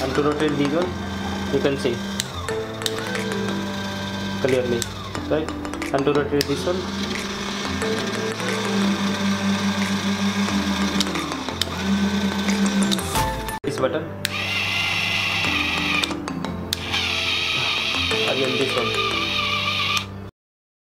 and to rotate this one you can see clearly, right? And to rotate this one, this button, again this one.